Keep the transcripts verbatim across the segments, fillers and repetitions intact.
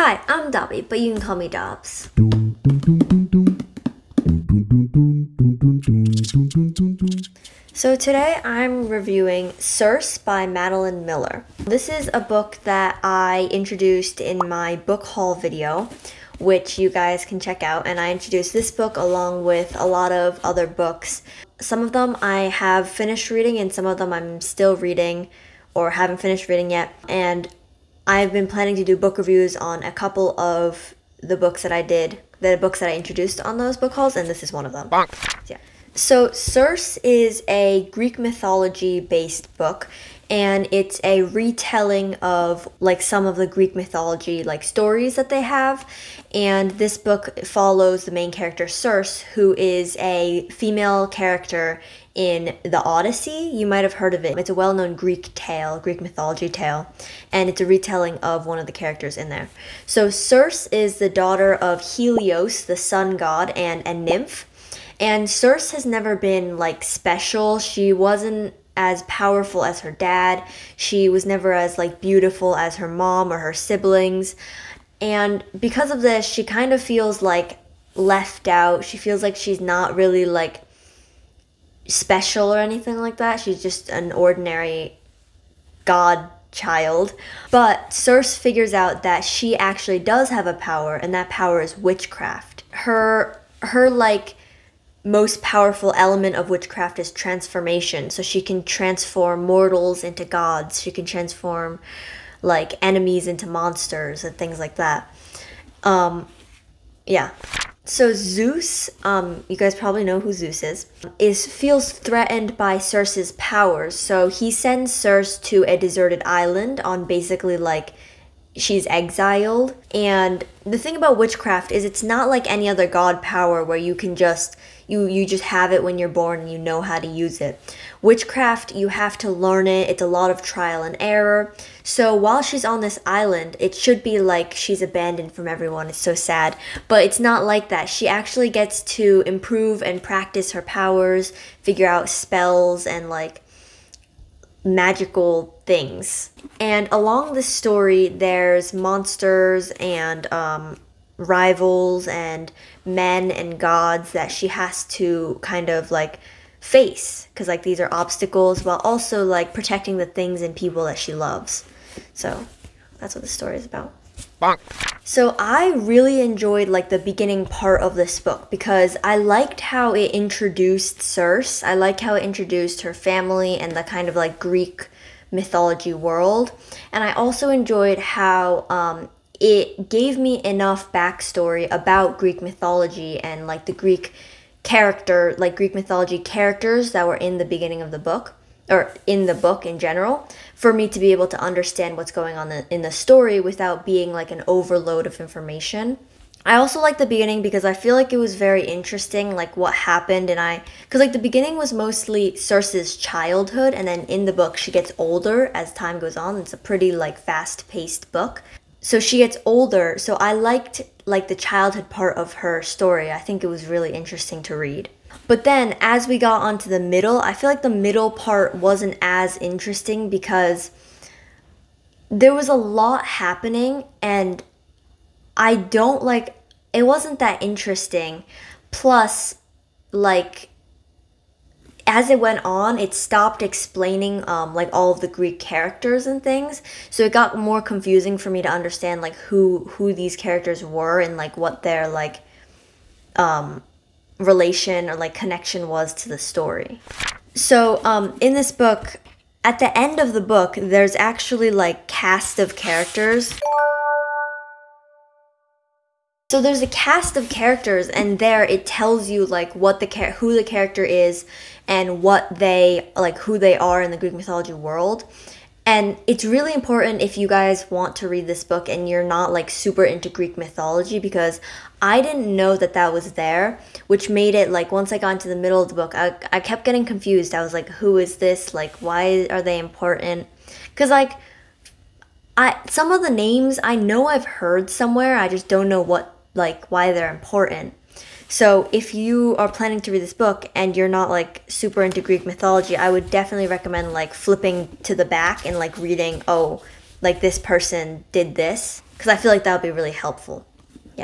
Hi, I'm Dobby, but you can call me Dobbs. So today I'm reviewing Circe by Madeline Miller. This is a book that I introduced in my book haul video, which you guys can check out, and I introduced this book along with a lot of other books. Some of them I have finished reading and some of them I'm still reading or haven't finished reading yet, and I've been planning to do book reviews on a couple of the books that I did, the books that I introduced on those book hauls, and this is one of them. Bonk. Yeah. So Circe is a Greek mythology based book, and it's a retelling of like some of the Greek mythology like stories that they have. And this book follows the main character Circe, who is a female character in the Odyssey. You might have heard of it. It's a well-known Greek tale, Greek mythology tale, and it's a retelling of one of the characters in there. So Circe is the daughter of Helios, the sun god, and a nymph. And Circe has never been like special. She wasn't as powerful as her dad. She was never as like beautiful as her mom or her siblings. And because of this, she kind of feels like left out. She feels like she's not really like special or anything like that. She's just an ordinary god child. But Circe figures out that she actually does have a power, and that power is witchcraft. Her her like most powerful element of witchcraft is transformation. So she can transform mortals into gods. She can transform like enemies into monsters and things like that. Um, yeah. So Zeus, um, you guys probably know who Zeus is, is feels threatened by Circe's powers. So he sends Circe to a deserted island on basically like she's exiled. And the thing about witchcraft is it's not like any other god power where you can just you you just have it when you're born and you know how to use it. Witchcraft, you have to learn it. It's a lot of trial and error. So while she's on this island, it should be like she's abandoned from everyone. It's so sad. But it's not like that. She actually gets to improve and practice her powers, figure out spells and like magical things. And along the story, there's monsters and um, rivals and men and gods that she has to kind of like face, because like these are obstacles, while also like protecting the things and people that she loves. So that's what the story is about. Bonk. So I really enjoyed like the beginning part of this book because I liked how it introduced Circe. I liked how it introduced her family and the kind of like Greek mythology world. And I also enjoyed how um, it gave me enough backstory about Greek mythology and like the Greek character, like Greek mythology characters that were in the beginning of the book, or in the book in general, for me to be able to understand what's going on in the story without being like an overload of information. I also like the beginning because I feel like it was very interesting, like what happened, and I, because like the beginning was mostly Circe's childhood, and then in the book she gets older as time goes on. It's a pretty like fast-paced book. So she gets older, so I liked like the childhood part of her story. I think it was really interesting to read. But then as we got onto the middle, I feel like the middle part wasn't as interesting because there was a lot happening and I don't like, it wasn't that interesting. Plus, like, as it went on, it stopped explaining um, like all of the Greek characters and things. So it got more confusing for me to understand like who who these characters were and like what their like um, relation or like connection was to the story. So um, in this book, at the end of the book, there's actually like cast of characters. So there's a cast of characters, and there it tells you like what the char- who the character is and what they like who they are in the Greek mythology world. And it's really important if you guys want to read this book and you're not like super into Greek mythology, because I didn't know that that was there, which made it like once I got into the middle of the book, I, I kept getting confused. I was like, who is this? Like, why are they important? Because like I some of the names I know I've heard somewhere, I just don't know what like why they're important. So if you are planning to read this book and you're not like super into Greek mythology, I would definitely recommend like flipping to the back and like reading, oh, like this person did this, because I feel like that would be really helpful. Yeah.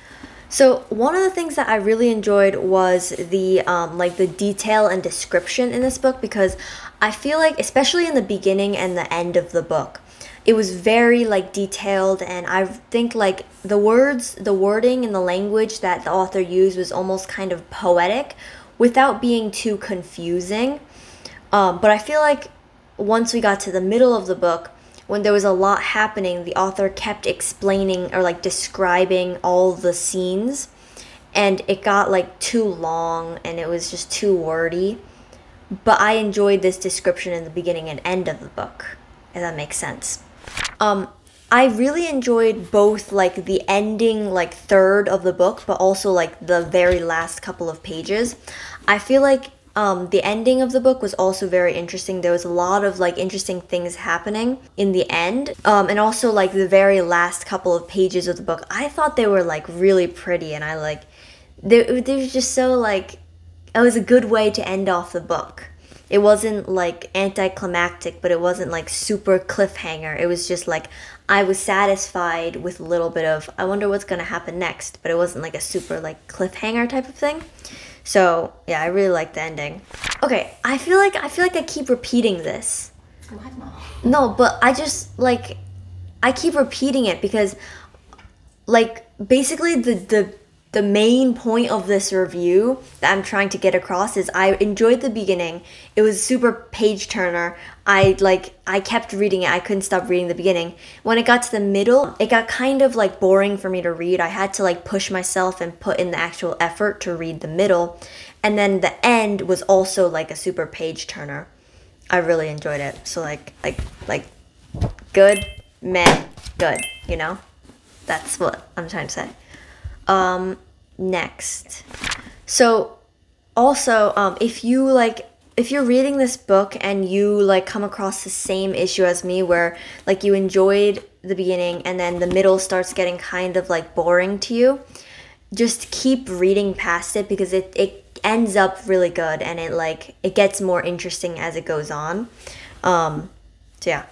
So one of the things that I really enjoyed was the um, like the detail and description in this book, because I feel like, especially in the beginning and the end of the book, it was very like detailed, and I think like the words, the wording and the language that the author used was almost kind of poetic without being too confusing. Um, but I feel like once we got to the middle of the book, when there was a lot happening, the author kept explaining or like describing all the scenes, and it got like too long and it was just too wordy. But I enjoyed this description in the beginning and end of the book, if that makes sense. Um, I really enjoyed both like the ending like third of the book, but also like the very last couple of pages. I feel like Um, the ending of the book was also very interesting. There was a lot of like interesting things happening in the end. Um, and also like the very last couple of pages of the book, I thought they were like really pretty, and I like, they, they were just so like, it was a good way to end off the book. It wasn't like anticlimactic, but it wasn't like super cliffhanger. It was just like, I was satisfied with a little bit of, I wonder what's gonna happen next, but it wasn't like a super like cliffhanger type of thing. So yeah, I really like the ending. Okay, I feel like I feel like I keep repeating this. What? No. No, but I just like I keep repeating it because like basically the the the main point of this review that I'm trying to get across is I enjoyed the beginning. It was a super page turner. I like I kept reading it. I couldn't stop reading the beginning. When it got to the middle, it got kind of like boring for me to read. I had to like push myself and put in the actual effort to read the middle. And then the end was also like a super page turner. I really enjoyed it. So like like like good, meh, good, you know? That's what I'm trying to say. Um, next. So also, um, if you like, if you're reading this book and you like come across the same issue as me where like you enjoyed the beginning and then the middle starts getting kind of like boring to you, just keep reading past it because it, it ends up really good and it like, it gets more interesting as it goes on. Um, so yeah.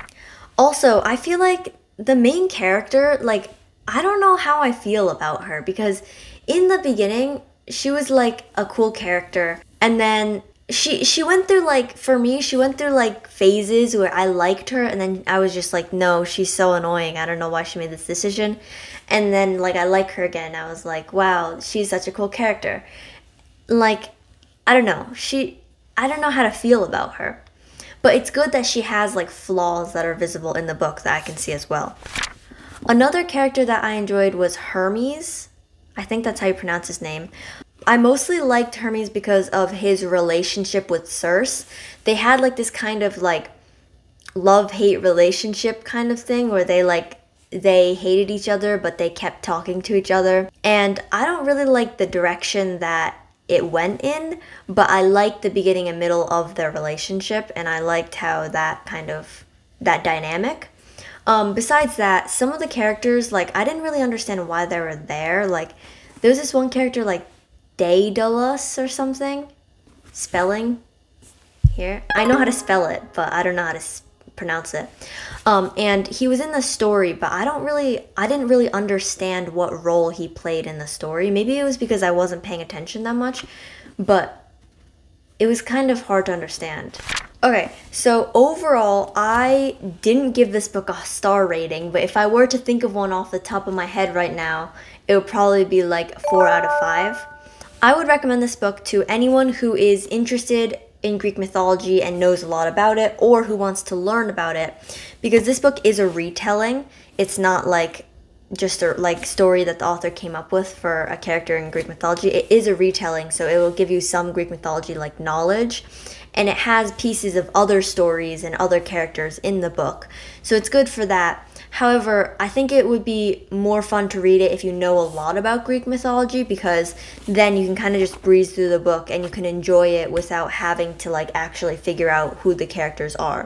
Also, I feel like the main character, like, I don't know how I feel about her because in the beginning, she was like a cool character. And then she she went through like, for me, she went through like phases where I liked her. And then I was just like, no, she's so annoying. I don't know why she made this decision. And then like I like her again. I was like, wow, she's such a cool character. Like, I don't know. She, I don't know how to feel about her. But it's good that she has like flaws that are visible in the book that I can see as well. Another character that I enjoyed was Hermes. I think that's how you pronounce his name. I mostly liked Hermes because of his relationship with Circe. They had like this kind of like love-hate relationship kind of thing where they like, they hated each other, but they kept talking to each other. And I don't really like the direction that it went in, but I liked the beginning and middle of their relationship, and I liked how that kind of, that dynamic. Um, besides that, some of the characters, like, I didn't really understand why they were there. Like, there was this one character, like, Daedalus or something. Spelling. Here. I know how to spell it, but I don't know how to s- pronounce it. Um, and he was in the story, but I don't really, I didn't really understand what role he played in the story. Maybe it was because I wasn't paying attention that much, but it was kind of hard to understand. Okay, so overall, I didn't give this book a star rating, but if I were to think of one off the top of my head right now, it would probably be like four out of five. I would recommend this book to anyone who is interested in Greek mythology and knows a lot about it, or who wants to learn about it, because this book is a retelling. It's not like just a like story that the author came up with for a character in Greek mythology. It is a retelling, so it will give you some Greek mythology like knowledge. And it has pieces of other stories and other characters in the book. So it's good for that. However, I think it would be more fun to read it if you know a lot about Greek mythology, because then you can kind of just breeze through the book and you can enjoy it without having to like actually figure out who the characters are.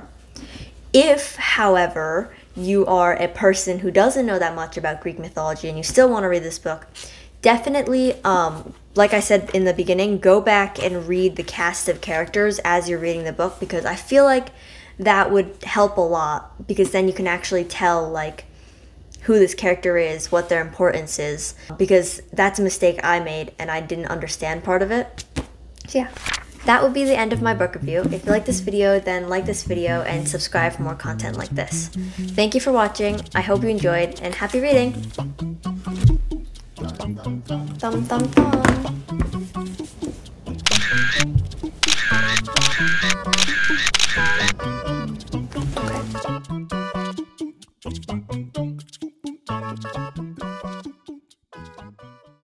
If, however, you are a person who doesn't know that much about Greek mythology and you still want to read this book, definitely, um, like I said in the beginning, go back and read the cast of characters as you're reading the book, because I feel like that would help a lot, because then you can actually tell like who this character is, what their importance is, because that's a mistake I made and I didn't understand part of it. So yeah, that would be the end of my book review. If you like this video, then like this video and subscribe for more content like this. Thank you for watching. I hope you enjoyed, and happy reading. Thumb, thumb, thumb.